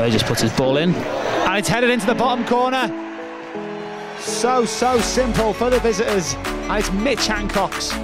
He just puts his ball in, and it's headed into the bottom corner. So simple for the visitors, and it's Mitch Hancox.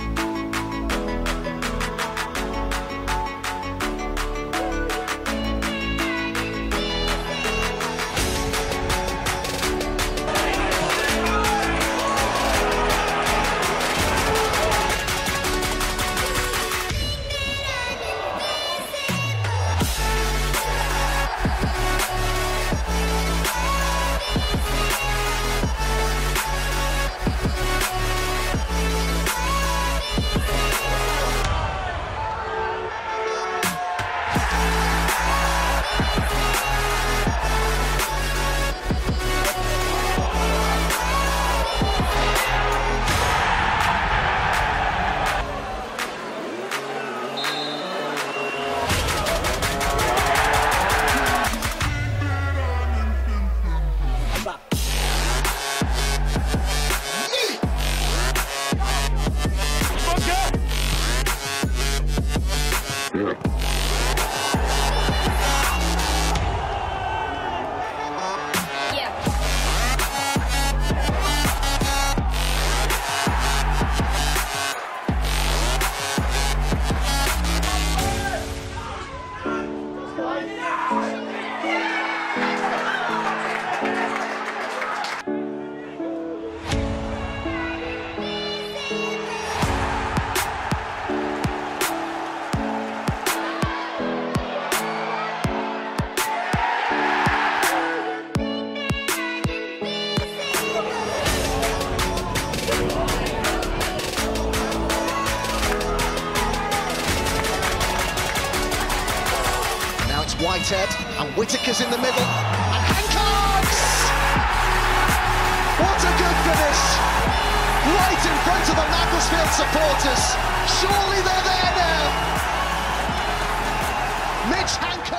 Whitehead, and Whittaker's in the middle, and Hancox! What a good finish! Right in front of the Macclesfield supporters. Surely they're there now. Mitch Hancox.